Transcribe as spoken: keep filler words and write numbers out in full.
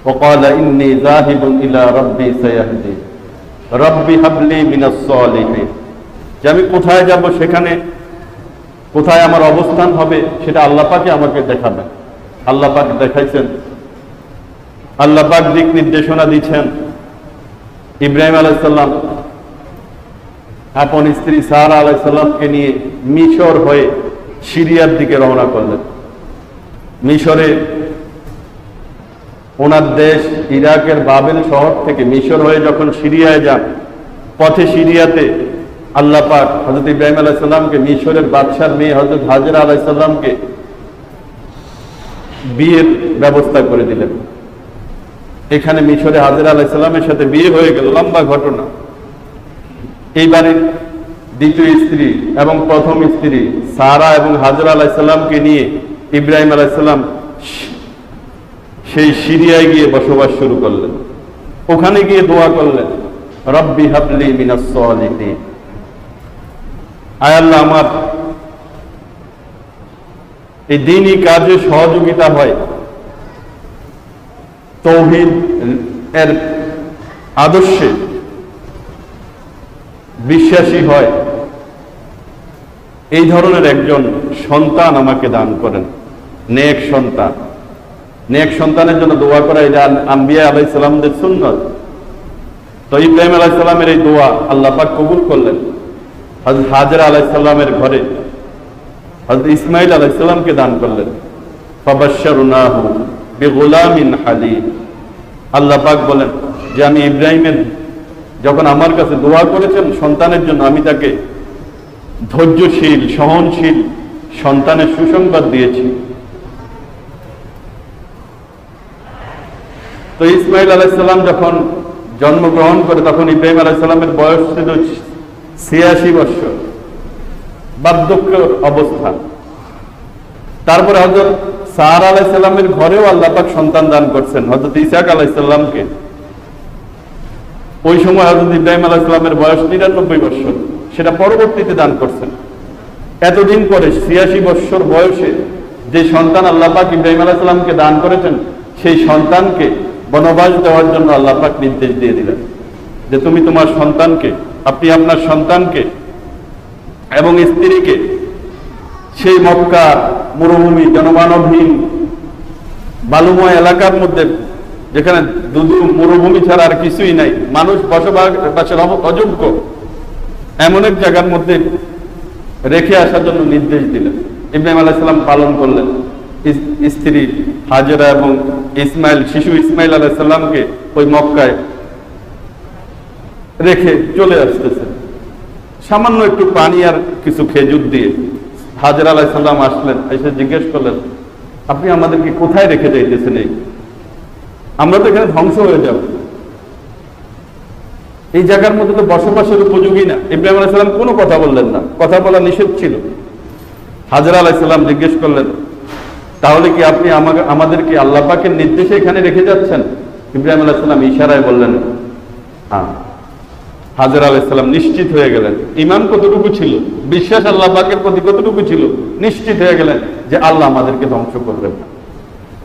وقال إني ذاهب إلى ربي سيهدين ربي هب لي من الصالحين। যে আমি কোথায় যাব, সেখানে কোথায় আমার অবস্থান হবে, সেটা আল্লাহ পাকই আমাকে দেখাবেন। আল্লাহ পাক দেখাইছেন, আল্লাহ পাক দিক নির্দেশনা দিচ্ছেন। ইব্রাহিম আলাইহিস সালাম আপন স্ত্রী সারা আলাইহিস সালামকে নিয়ে মিশর হয়ে সিরিয়ার দিকে রওনা করলেন। মিশরে ওনার দেশ ইরাকের বাবেল শহর থেকে মিশর হয়ে যখন সিরিয়ায় যান, পথে সিরিয়াতে আল্লাহ পাক হযরত ইব্রাহিম আলাইহিস সালামকে মিশরের বাদশার মেয়ে হযরত হাজেরা আলাইহিস সালামকে বিয়ের ব্যবস্থা করে দিলেন। এখানে মিশরে হাজেরা আলাইহিস সালামের সাথে বিয়ে হয়ে গেল, লম্বা ঘটনা। এই বাড়ির দ্বিতীয় স্ত্রী এবং প্রথম স্ত্রী সারা এবং হাজেরা আলাইহিস সালামকে নিয়ে ইব্রাহিম আলাইহিস সালাম সেই সিরিয়ায় গিয়ে বসবাস শুরু করলেন। ওখানে গিয়ে দোয়া করলেন, রব্বি হাবলি মিনাস সালিহিন, আয় আল্লাহ আমার এই দ্বীনি কাজে সহযোগিতা হয়, তাওহীদ এর আদর্শে বিশ্বাসী হয়, এই ধরনের একজন সন্তান আমাকে দান করেন, নেক সন্তান। নেক সন্তানের জন্য দোয়া করা এটা আম্বিয়া আলাইহিস সালামদের সুন্নাত। তো ইব্রাহিম আলাইহিস সালামের এই দোয়া আল্লাহ পাক কবুল করলেন। হযরত হাজেরা আলাইহিস সালামের ঘরে হযরত ইসমাঈল আলাইহিস সালামকে দান করলেন। ফাবাশশারনাহু বিগুলামিন হালিম। আল্লাহ পাক বলেন যে আমি ইব্রাহিমের যখন আমার কাছে দোয়া করেছেন সন্তানের জন্য, আমি তাকে ধৈর্যশীল সহনশীল সন্তানের সুসংবাদ দিয়েছি। তো ইসমাঈল আলাইহিস সালাম যখন জন্মগ্রহণ করে তখন ইব্রাহিম আলাইহিস সালামের বয়স ছিল ছিয়াশি বছর, বার্ধক্য অবস্থা। তারপরে হযরত সারা আলাইহিস সালামের ঘরেও আল্লাহ পাক সন্তান দান করছেন হযরত ইসহাক আলাইহিস সালামকে। ওই সময় হযরত ইব্রাহিম আলাইহিস সালামের বয়স নিরানব্বই বছর, সেটা পরবর্তীতে দান করছেন। এতদিন পরে ছিয়াশি বছর বয়সে যে সন্তান আল্লাহ পাক ইব্রাহিম আলাইহিস সালামকে দান করেছেন, সেই সন্তানকে বনবাস দেওয়ার জন্য আল্লাহ পাক নির্দেশ দিয়ে দিলেন যে তুমি তোমার সন্তানকে, আপনি আপনার সন্তানকে এবং স্ত্রীকে সেই মক্কা মরুভূমি জনমানবহীন বালুময় এলাকার মধ্যে, যেখানে দুধু মরুভূমি ছাড়া আর কিছুই নাই, মানুষ বসবাসের অযোগ্য, এমন এক জায়গার মধ্যে রেখে আসার জন্য নির্দেশ দিলেন। ইব্রাহিম আলাইহিস সালাম পালন করলেন। স্ত্রী হাজেরা এবং ইসমাইল, শিশু ইসমাইল আলাইহিস সালামকে ওই মক্কায় রেখে চলে আসতেছেন সামান্য একটু পানি আর কিছু খেজুর দিয়ে। হাজেরা আলাইহিস সালাম আসলেন, এসে জিজ্ঞেস করলেন, আপনি আমাদেরকে কোথায় রেখে যাইতেছেন? এই আমরা তো এখানে ধ্বংস হয়ে যাব, এই জায়গার মধ্যে তো বসবাসের উপযোগী না। ইব্রাহিম আলাইহিস সালাম কোনো কথা বললেন না, কথা বলা নিষেধ ছিল। হাজেরা আলাইহিস সালাম জিজ্ঞেস করলেন, তাহলে কি আপনি আমাকে আমাদেরকে আল্লাহ পাকের নির্দেশে এখানে রেখে যাচ্ছেন? ইব্রাহিম আলাইহিস সালাম ইশারায় বললেন হ্যাঁ। হাজেরা আলাইহিস সালাম নিশ্চিত হয়ে গেলেন। ঈমান কতটুকু ছিল, বিশ্বাস আল্লাহ পাকের প্রতি কতটুকু ছিল, নিশ্চিত হয়ে গেলেন যে আল্লাহ আমাদেরকে ধ্বংস করবেন না।